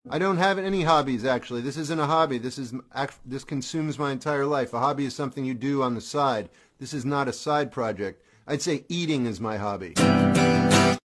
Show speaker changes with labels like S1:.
S1: I don't have any hobbies, actually. This isn't a hobby. This consumes my entire life. A hobby is something you do on the side. This is not a side project. I'd say eating is my hobby.